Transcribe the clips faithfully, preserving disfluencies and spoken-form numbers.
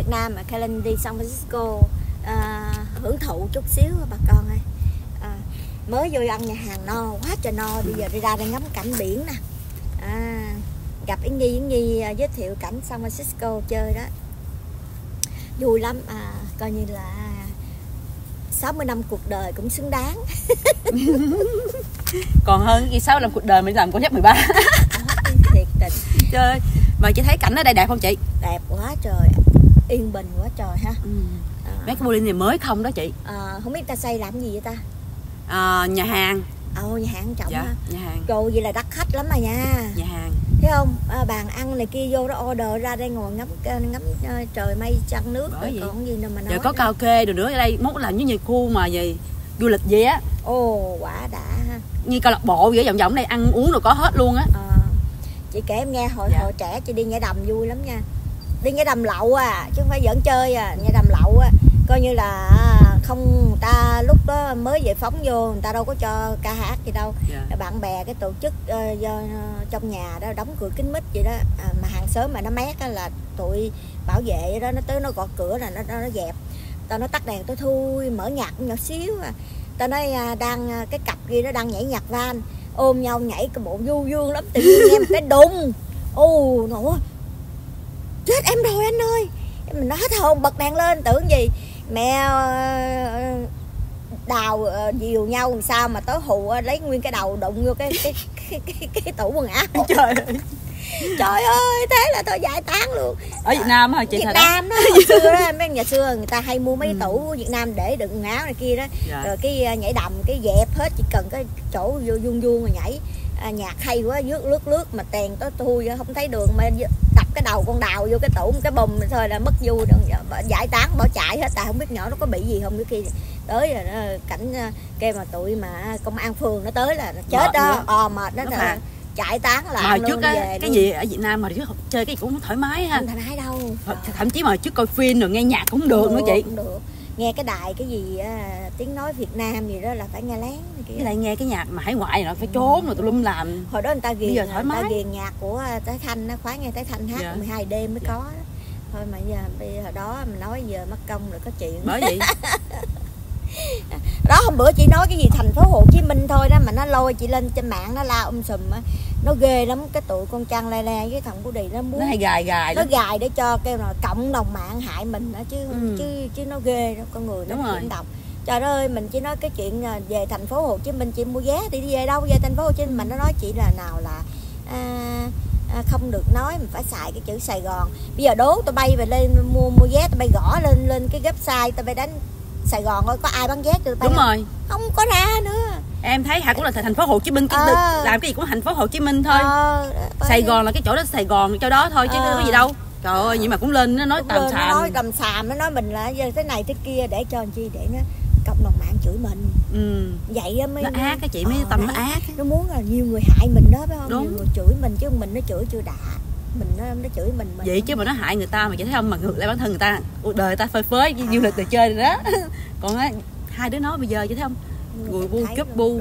Việt Nam mà Helen đi San Francisco à, hưởng thụ chút xíu bà con ơi. À, mới vô ăn nhà hàng no quá trời no, bây giờ đi ra đây ngắm cảnh biển nè. À, gặp Yến Nhi, Yến Nhi giới thiệu cảnh San Francisco chơi đó, vui lắm. À, coi như là sáu mươi năm cuộc đời cũng xứng đáng. Còn hơn cái sáu mươi năm cuộc đời mình làm con nhắc mười ba. Thiệt tình. Chơi mà chị thấy cảnh ở đây đẹp không chị? Đẹp quá trời, yên bình quá trời ha. Ừ. À, Mấy cái building này mới không đó chị? à, không biết ta xây làm gì vậy ta? À, nhà hàng. Ồ, nhà hàng trọng Dạ, ha. nhà hàng. Trời, vậy là đắt khách lắm mà nha. Nhà hàng. Thấy không? À, bàn ăn này kia vô đó order ra đây ngồi ngắm ngắm uh, trời mây trăng nước rồi còn gì nữa mà nói. Giờ có karaoke rồi nữa ở đây, mốt làm như nhiều khu mà gì du lịch gì á. Ồ, quả đã ha. Như câu lạc bộ vậy vòng vòng đây ăn uống rồi có hết luôn á. À, chị kể em nghe hồi dạ. hồi trẻ chị đi nhảy đầm vui lắm nha. Đi nhảy đầm lậu à, chứ không phải giỡn chơi à, nhảy đầm lậu à. Coi như là không, người ta lúc đó mới giải phóng vô, người ta đâu có cho ca hát gì đâu. Dạ. Bạn bè cái tổ chức uh, do, uh, trong nhà đó đóng cửa kín mít vậy đó. À, mà hàng xóm mà nó mét á là tụi bảo vệ đó, nó tới nó gõ cửa là nó nó, nó dẹp. Tao nói tắt đèn tôi thui, mở nhạc nhỏ xíu à. Tao nói uh, đang uh, cái cặp kia nó đang nhảy nhạc van, ôm nhau nhảy cái bộ du dương lắm, tự nhiên em cái đùng. Ồ, nổ chết em rồi anh ơi. Mình nói hết hồn bật đèn lên, tưởng gì mẹ đào dìu nhau làm sao mà tới hù lấy nguyên cái đầu đụng vô cái cái cái, cái, cái tủ quần áo. Trời ơi. Trời ơi, thế là tôi giải tán luôn. Ở Việt Nam hả chị? Việt Nam đó, hồi xưa đó, mấy nhà xưa người ta hay mua mấy cái tủ Việt Nam để đựng áo này kia đó. Dạ. Rồi cái nhảy đầm cái dẹp hết, chỉ cần cái chỗ vuông vuông mà nhảy. À, nhạc hay quá, lướt lướt lướt mà tèn tới thui không thấy đường mà đập cái đầu con đào vô cái tủ cái bùm thôi là mất vui, giải tán bỏ chạy hết. Tại không biết nhỏ nó có bị gì không, cái kia tới rồi nó cảnh kêu mà tụi mà công an phường nó tới là nó chết mệt đó. Ờ mệt đó rồi chạy tán lại. Mà trước á, cái luôn. Gì ở Việt Nam mà trước chơi cái gì cũng không thoải mái ha. Không thoải mái đâu. Rồi. Thậm chí mà trước coi phim rồi nghe nhạc cũng không được, được nữa chị. Không được. Nghe cái đài cái gì á, tiếng nói Việt Nam gì đó là phải nghe lén. Với lại nghe cái nhạc mà hải ngoại rồi phải trốn ừ. rồi tụi lum làm. Hồi đó người ta ghiền, giờ thoải mái. người ta ghiền nhạc của Thái Thanh, nó khoái nghe Thái Thanh hát. Dạ. mười hai đêm mới dạ. có đó. Thôi mà giờ bây giờ đó mình nói giờ mất công rồi có chuyện. Bởi vậy. Đó hôm bữa chị nói cái gì thành phố Hồ Chí Minh thôi đó mà nó lôi chị lên trên mạng nó la um sùm á. Nó ghê lắm, cái tụi con Trăng le le với thằng Bố Đì nó muốn nó hay gài gài nó gài để cho kêu là cộng đồng mạng hại mình đó chứ. Ừ. chứ chứ nó ghê đó, con người nó chuyển động. Trời ơi, mình chỉ nói cái chuyện về thành phố Hồ Chí Minh chị mua vé thì đi về đâu về thành phố Hồ Chí Minh, mà nó nói chị là nào là à, à, không được nói, mình phải xài cái chữ Sài Gòn. Bây giờ đố tôi bay về lên mua mua vé, tôi bay gõ lên lên cái website, tôi bay đánh Sài Gòn thôi, có ai bán vé cho tôi bay? Đúng không? rồi. Không có ra nữa. Em thấy Hà cũng là thành phố Hồ Chí Minh, ờ. làm cái gì cũng thành phố Hồ Chí Minh thôi. Ờ, Sài Gòn là cái chỗ đó, Sài Gòn cho đó thôi chứ ờ. có gì đâu. Trời ơi, vậy mà cũng lên nó nói tầm xàm. Nó nói tầm xàm, nó nói mình là thế này thế kia để cho làm chi, để nó cộng đồng mạng chửi mình. Ừ. Vậy á mới nó ác cái chị, mới ờ, tâm nó ác. Nó muốn là nhiều người hại mình đó phải không? Đúng. Nhiều người chửi mình chứ mình nó chửi chưa đã. Mình nó, nó chửi mình, mình vậy chứ mà nó hại người ta mà chị thấy không, mà ngược lại bản thân người ta cuộc đời người ta phơi phới à. Du lịch từ chơi rồi đó. Còn á hai đứa nó bây giờ chị thấy không, gùi bu chớp bu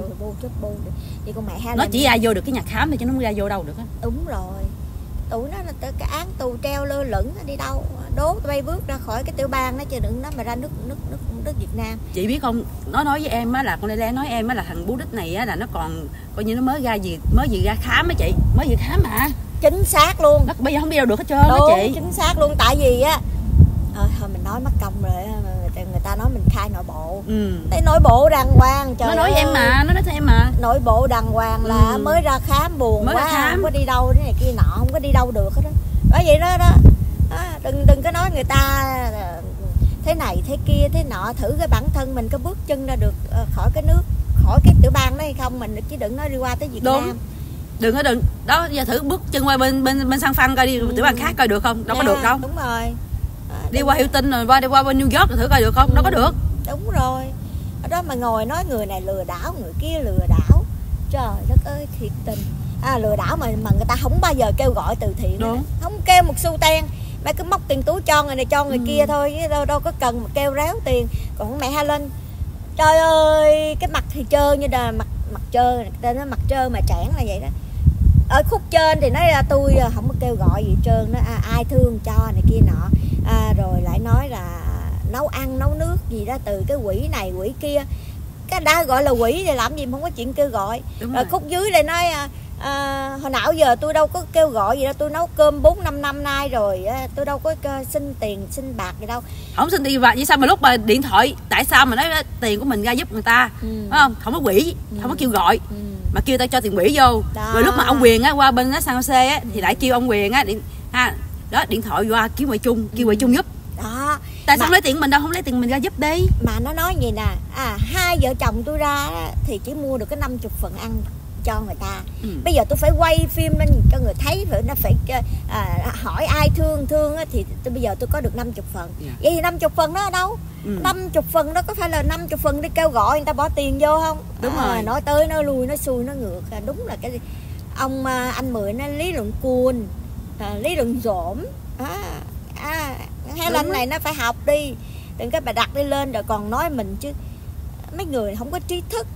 vậy con mẹ ha, nó chỉ ra vô được cái nhà khám thôi chứ nó không ra vô đâu được á. Đúng rồi, tụi nó là cái án tù treo lơ lửng đi đâu, đố tụi bay bước ra khỏi cái tiểu bang đó chứ đừng nó mà ra nước nước nước nước Việt Nam. Chị biết không, nó nói với em á là con Lê Lê nói em á là thằng Bú Đích này á là nó còn coi như nó mới ra gì mới gì ra khám á chị, mới vừa khám mà. Chính xác luôn. Nó bây giờ không đi đâu được hết trơn đó chị. Chính xác luôn, tại vì á thôi, thôi mình nói mất công rồi, người ta nói mình khai nội bộ. Ừ. Thấy nội bộ đàng hoàng. Trời nó nói ơi. với em mà, nó nói với em mà. Nội bộ đàng hoàng là ừ. mới ra khám buồn mới quá, khám. Không có đi đâu cái này kia nọ, không có đi đâu được hết đó. Bởi vậy đó đó. đó đừng đừng có nói người ta thế này thế kia thế nọ, thử cái bản thân mình có bước chân ra được khỏi cái nước, khỏi cái tiểu bang đó hay không, mình chứ đừng nói đi qua tới Việt Đúng. Nam. Đừng có đừng đó, giờ thử bước chân qua bên bên bên San Phan coi đi, ừ. tiểu bang khác coi được không? Đâu yeah, có được đâu. Đúng rồi. À, đi qua Hilton rồi qua đi qua bên New York rồi thử coi được không? Ừ. Đâu có được. Đúng rồi. Ở đó mà ngồi nói người này lừa đảo, người kia lừa đảo. Trời đất ơi, thiệt tình. À, lừa đảo mà mà người ta không bao giờ kêu gọi từ thiện. Đúng. Không kêu một xu ten. Mẹ cứ móc tiền túi cho người này cho người ừ. kia thôi, chứ đâu đâu có cần mà kêu réo tiền. Còn mẹ Helen, trời ơi, cái mặt thì trơ như là mặt mặt trơ, tên nó mặt trơ mà trẻn là vậy đó. ở khúc trên thì nói là tôi không có kêu gọi gì trơn đó, à, ai thương cho này kia nọ, à, rồi lại nói là nấu ăn nấu nước gì đó từ cái quỹ này quỹ kia, cái đã gọi là quỹ thì làm gì không có chuyện kêu gọi. Rồi, rồi khúc dưới lại nói à, à, hồi nào giờ tôi đâu có kêu gọi gì đâu, tôi nấu cơm bốn năm năm nay rồi, tôi đâu có xin tiền xin bạc gì đâu. Không xin tiền bạc vậy sao mà lúc mà điện thoại tại sao mà nói tiền của mình ra giúp người ta, ừ. Phải không? Không có quỹ, ừ. Không có kêu gọi, ừ. Mà kêu ta cho tiền quỹ vô. Đó. Rồi lúc mà ông Quyền á qua bên á San Jose á, ừ. Thì lại kêu ông Quyền á điện ha đó điện thoại qua kêu ngoại chung, kêu ngoại chung giúp. Đó. Tại sao không lấy tiền mình đâu, không lấy tiền mình ra giúp đi. Mà nó nói gì nè, à hai vợ chồng tôi ra thì chỉ mua được cái năm mươi phần ăn cho người ta, ừ. Bây giờ tôi phải quay phim lên cho người thấy, phải nó phải à, hỏi ai thương thương á, thì tôi bây giờ tôi có được năm mươi phần, yeah. Vậy thì năm mươi phần đó ở đâu? Ừ. năm mươi phần đó có phải là năm mươi phần đi kêu gọi người ta bỏ tiền vô không? Đúng à, rồi. Nói tới nói lui nói xuôi nói ngược, à, đúng là cái ông anh Mười nó lý luận cuồn, à, lý luận dỗm, à, à, hay là anh này nó phải học đi, đừng cái bà đặt đi lên rồi còn nói mình chứ. Mấy người không có trí thức,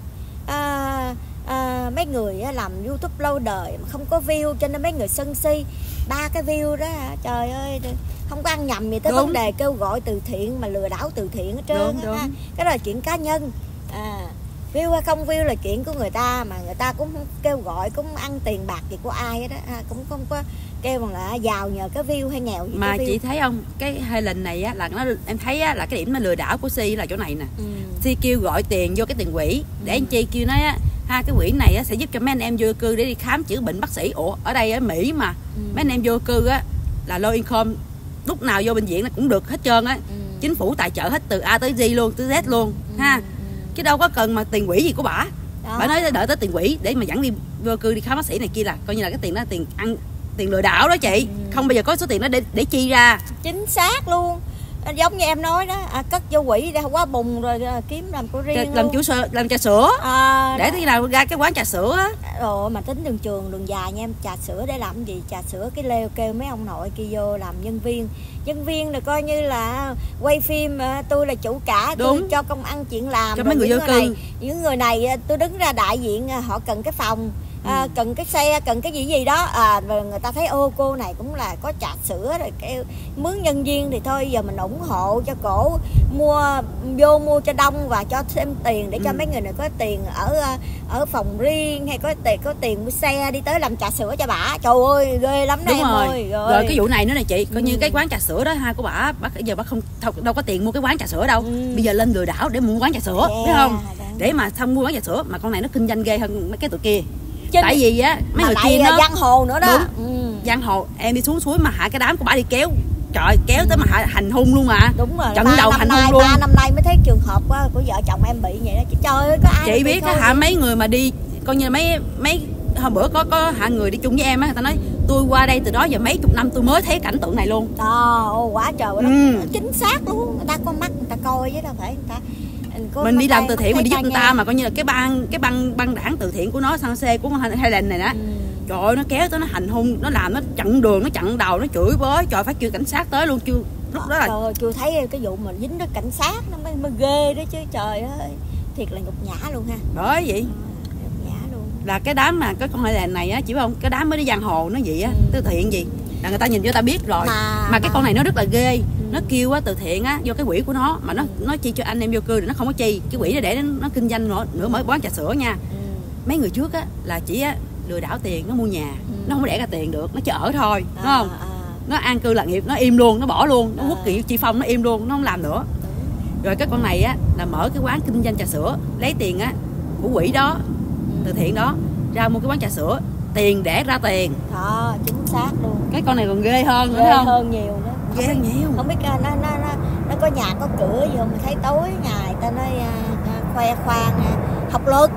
à, à, mấy người làm YouTube lâu đời mà không có view cho nên mấy người sân si. Ba cái view đó trời ơi, không có ăn nhầm gì tới đúng. Vấn đề kêu gọi từ thiện mà lừa đảo từ thiện hết trơn. Đúng, đúng. Cái đó là chuyện cá nhân, à, view hay không view là chuyện của người ta, mà người ta cũng không kêu gọi, cũng ăn tiền bạc gì của ai hết đó, à, cũng không có kêu bằng là giàu nhờ cái view hay nghèo gì. Mà chị thấy không, cái hai lần này á là nó em thấy á là cái điểm mà lừa đảo của Si là chỗ này nè. ừ. Si kêu gọi tiền vô cái tiền quỹ để ừ. anh Chi kêu nói á, ha cái quỹ này á sẽ giúp cho mấy anh em vô cư để đi khám chữa bệnh bác sĩ. Ủa ở đây ở Mỹ mà ừ. mấy anh em vô cư á là low income, lúc nào vô bệnh viện là cũng được hết trơn á. ừ. Chính phủ tài trợ hết từ A tới Z luôn, tới Z luôn, ừ. ha. Chứ đâu có cần mà tiền quỹ gì của bả. Bả nói đợi tới tiền quỹ để mà dẫn đi vô cư đi khám bác sĩ này kia là coi như là cái tiền đó là tiền ăn, tiền lừa đảo đó chị. ừ. Không bao giờ có số tiền đó để để chi ra. Chính xác luôn, giống như em nói đó, à, cất vô quỹ ra quá bùng rồi à, kiếm làm của riêng làm chủ sữa, làm trà sữa, à, để khi nào ra cái quán trà sữa á. Rồi mà tính đường trường đường dài nha em, trà sữa để làm gì? Trà sữa cái leo kêu mấy ông nội kia vô làm nhân viên, nhân viên là coi như là quay phim, tôi là chủ cả, tôi cho công ăn chuyện làm cho mấy người vô cư. Này, những người này tôi đứng ra đại diện, họ cần cái phòng, à, ừ. cần cái xe, cần cái gì gì đó, à, rồi người ta thấy ô cô này cũng là có trà sữa rồi kêu mướn nhân viên thì thôi giờ mình ủng hộ cho cổ, mua vô mua cho đông và cho thêm tiền để cho ừ. mấy người này có tiền ở ở phòng riêng, hay có tiền có tiền mua xe đi tới làm trà sữa cho bả. Trời ơi ghê lắm đó em rồi. ơi. Rồi. Rồi cái vụ này nữa nè chị, coi ừ. như cái quán trà sữa đó ha của bả, bả giờ bả không đâu có tiền mua cái quán trà sữa đâu. ừ. Bây giờ lên lừa đảo để mua quán trà sữa, yeah, biết không? Đáng. Để mà xong mua quán trà sữa, mà con này nó kinh doanh ghê hơn mấy cái tụi kia. Chính tại vì á mấy người kia nó giang hồ nữa đó. ừ. Giang hồ, em đi xuống suối mà hạ cái đám của bả đi kéo, trời kéo tới mà hạ, hành hung luôn mà. Đúng rồi, trận đầu hành nay, hung luôn. Ba năm nay mới thấy trường hợp của vợ chồng em bị vậy đó chứ. Trời ơi có ai chị biết á hả, mấy người mà đi coi như mấy mấy hôm bữa có có hạ người đi chung với em á, người ta nói tôi qua đây từ đó giờ mấy chục năm tôi mới thấy cảnh tượng này luôn. Đó, quá trời đó. ừ. Chính xác luôn, người ta có mắt người ta coi chứ đâu phải người ta. Có mình đi làm từ thiện mình đi giúp người ta mà coi như là cái ban cái băng băng đảng từ thiện của nó San Jose của Highland này đó. ừ. Trời ơi nó kéo tới nó hành hung, nó làm nó chặn đường, nó chặn đầu, nó chửi bới, trời phải kêu cảnh sát tới luôn. Chưa lúc đó là trời, chưa thấy cái vụ mà dính đến cảnh sát nó mới, mới ghê đó chứ. Trời ơi thiệt là nhục nhã luôn ha. Bởi vậy à, nhục nhã luôn. Là cái đám mà cái con Highland này á, chỉ không cái đám mới đi giang hồ nó gì á, ừ. từ thiện gì là người ta nhìn vô ta biết rồi. Mà, mà cái con này nó rất là ghê. ừ. Nó kêu á từ thiện á vô cái quỹ của nó mà nó nó chi cho anh em vô cư, nó không có chi cái quỹ này để nó, nó kinh doanh nữa, nữa mới quán trà sữa nha. ừ. Mấy người trước á là chỉ á, lừa đảo tiền, nó mua nhà, ừ. nó không có đẻ ra tiền được, nó chỉ ở thôi, đúng à, không? À. Nó an cư lạc nghiệp, nó im luôn, nó bỏ luôn, nó hút à. Kỳ chi phong, nó im luôn, nó không làm nữa. Rồi cái con này á là mở cái quán kinh doanh trà sữa, lấy tiền á của quỹ đó, từ thiện đó ra mua cái quán trà sữa, tiền đẻ ra tiền. Đó, chính xác luôn. Cái con này còn ghê hơn, ghê không? hơn nhiều nữa. Ghê hơn nhiều. Không biết nó nó nó nó có nhà có cửa gì không, mà thấy tối ngày ta nói uh, khoe khoang uh, học lực.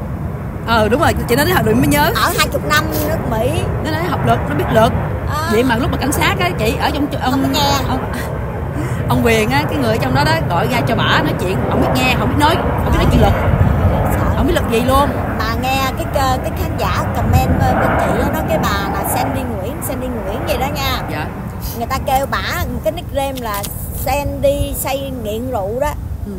Ờ đúng rồi, chị nói đến học lực mới nhớ. Ở hai chục năm nước Mỹ. Nó nói học lực, nó biết lực. À. Vậy mà lúc mà cảnh sát á chị ở trong ông không nghe. Ông, ông Quyền á, cái người ở trong đó đó gọi ra cho bả nói chuyện, không biết nghe, không biết nói, không biết nói chuyện lực. Không biết lực gì luôn. Mà nghe cái cái khán giả comment bên chị đó, nói cái bà là Sandy Nguyễn, Sandy Nguyễn gì đó nha. Dạ. Người ta kêu bả cái nickname là Sandy say nghiện rượu đó. ừ.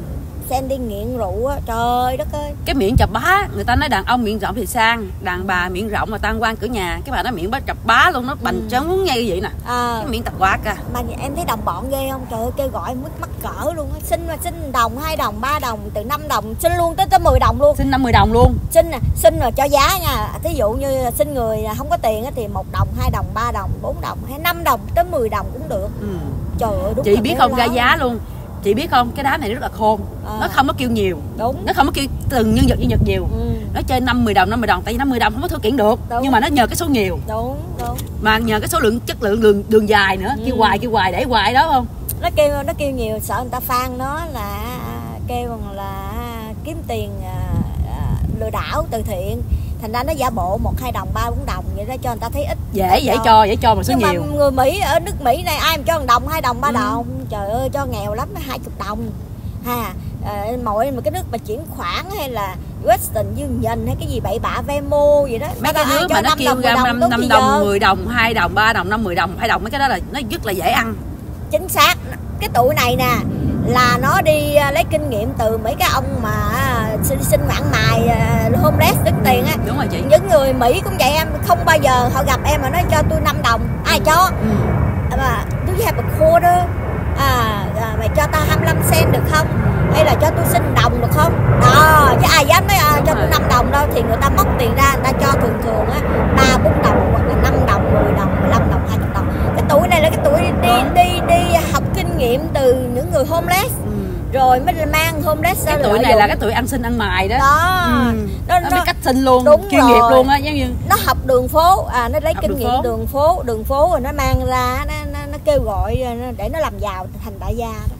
sen đi nghiện rượu á, trời đất ơi. Cái miệng chập bá, người ta nói đàn ông miệng rộng thì sang, đàn bà miệng rộng mà tan quan cửa nhà. Cái bà nói miệng bá chập bá luôn, nó bành ừ. trớn muốn ngay vậy nè. À, cái miệng tập quạt à. Mà em thấy đồng bọn ghê không? Trời ơi, kêu gọi mất mắc cỡ luôn á. Xin mà xin đồng, hai đồng, ba đồng, từ năm đồng, xin luôn tới tới mười đồng luôn. Xin năm mười đồng luôn. Xin nè, xin rồi cho giá nha. Thí dụ như xin người không có tiền thì một đồng, hai đồng, ba đồng, bốn đồng, hay năm đồng tới mười đồng cũng được. Ừ. Trời ơi, đúng. Chị biết không, ra giá luôn. Chị biết không, cái đám này rất là khôn. À. Nó không có kêu nhiều. Đúng. Nó không có kêu từng nhân vật nhân vật nhiều. Ừ. Nó chơi năm mười đồng, năm mươi đồng, tại vì năm mươi đồng không có thua kiện được. Đúng. Nhưng mà nó nhờ cái số nhiều. Đúng, đúng. Mà nhờ cái số lượng chất lượng đường đường dài nữa, ừ. kêu hoài kêu hoài để hoài đó không? Nó kêu nó kêu nhiều sợ người ta fan nó là kêu bằng là kiếm tiền uh, lừa đảo từ thiện. Thành ra nó giả bộ một hai đồng, ba bốn đồng vậy đó cho người ta thấy ít. Dễ dễ cho, cho dễ cho mà số nhưng nhiều. Mà người Mỹ ở nước Mỹ này ai mà cho một đồng, hai đồng, ba ừ. đồng. Trời ơi cho nghèo lắm hai mươi đồng. Ha, à, mọi một cái nước mà chuyển khoản hay là Western Union hay cái gì bậy bạ Venmo vậy đó. Mấy cái nước mà nó kêu ra năm năm đồng, mười đồng, hai đồng, ba đồng, năm mười đồng, hai đồng mấy cái đó là nó rất là dễ ăn. Chính xác. Cái tụi này nè là nó đi lấy kinh nghiệm từ mấy cái ông mà xin xin ngoạn mài homeless tính tiền á. Đúng rồi chị. Những người Mỹ cũng vậy em, không bao giờ họ gặp em mà nói cho tôi năm đồng, ai cho. Ừ. Mà do you have a quarter? À, à mày cho tao hai mươi lăm cent được không? Hay là cho tôi xin đồng được không? Đó, chứ ai dám nói à, cho tôi năm đồng đâu, thì người ta móc tiền ra, người ta cho thường thường á ba bốn đồng hoặc là năm đồng, mười đồng, mười lăm đồng, hai mươi đồng. Cái tuổi này là cái tuổi đi đi đi học kinh nghiệm từ những người homeless. Ừ. Rồi mới mang homeless ra. Cái tuổi này dụng. Là cái tuổi ăn xin ăn mài đó. Đó. Ừ. Nó, nó biết cách xin luôn, đúng chuyên rồi. nghiệp luôn á, giống như nó học đường phố, à nó lấy học kinh đường nghiệm phố. đường phố, đường phố rồi nó mang ra nó, nó, nó kêu gọi để nó làm giàu thành đại gia đó.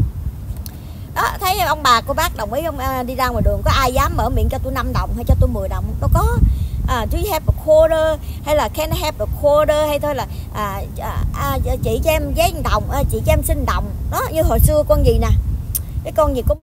Đó, thấy ông bà cô bác đồng ý không, à, đi ra ngoài đường có ai dám mở miệng cho tôi năm đồng hay cho tôi mười đồng đâu có. À, do you have a quarter hay là can I have a quarter hay thôi là à, à, à, chị cho em giấy đồng, à, chị cho em xin đồng. Đó như hồi xưa con gì nè, cái con gì cũng